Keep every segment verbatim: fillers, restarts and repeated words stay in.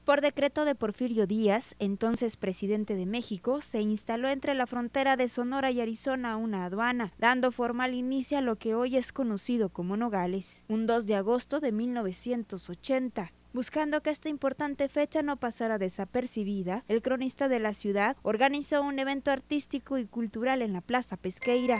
Por decreto de Porfirio Díaz, entonces presidente de México, se instaló entre la frontera de Sonora y Arizona una aduana, dando formal inicio a lo que hoy es conocido como Nogales, un dos de agosto de mil novecientos ochenta. Buscando que esta importante fecha no pasara desapercibida, el cronista de la ciudad organizó un evento artístico y cultural en la Plaza Pesqueira.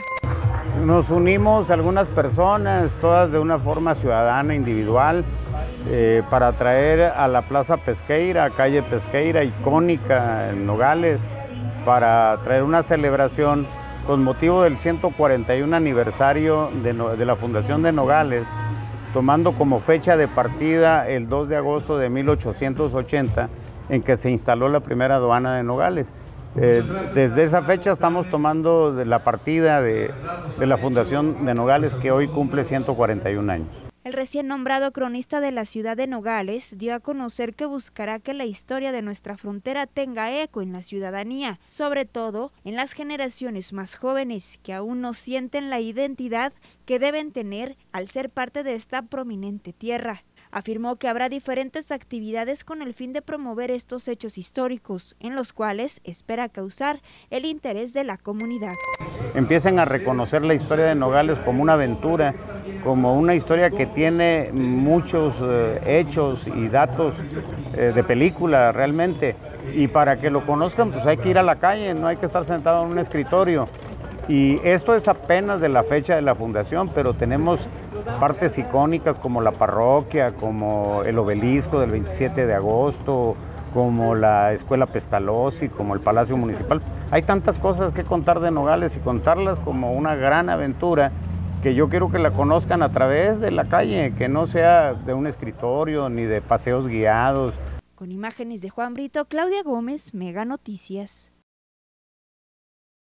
Nos unimos algunas personas, todas de una forma ciudadana, individual, eh, para traer a la Plaza Pesqueira, calle Pesqueira, icónica en Nogales, para traer una celebración con motivo del ciento cuarenta y uno aniversario de, no, de la Fundación de Nogales, tomando como fecha de partida el dos de agosto de mil ochocientos ochenta, en que se instaló la primera aduana de Nogales. Eh, desde esa fecha estamos tomando de la partida de, de la Fundación de Nogales, que hoy cumple ciento cuarenta y un años. El recién nombrado cronista de la ciudad de Nogales dio a conocer que buscará que la historia de nuestra frontera tenga eco en la ciudadanía, sobre todo en las generaciones más jóvenes que aún no sienten la identidad que deben tener al ser parte de esta prominente tierra. Afirmó que habrá diferentes actividades con el fin de promover estos hechos históricos, en los cuales espera causar el interés de la comunidad. Empiecen a reconocer la historia de Nogales como una aventura, como una historia que tiene muchos eh, hechos y datos eh, de película realmente. Y para que lo conozcan, pues hay que ir a la calle, no hay que estar sentado en un escritorio. Y esto es apenas de la fecha de la fundación, pero tenemos partes icónicas como la parroquia, como el obelisco del veintisiete de agosto, como la Escuela Pestalozzi, como el Palacio Municipal. Hay tantas cosas que contar de Nogales y contarlas como una gran aventura que yo quiero que la conozcan a través de la calle, que no sea de un escritorio ni de paseos guiados. Con imágenes de Juan Brito, Claudia Gómez, Mega Noticias.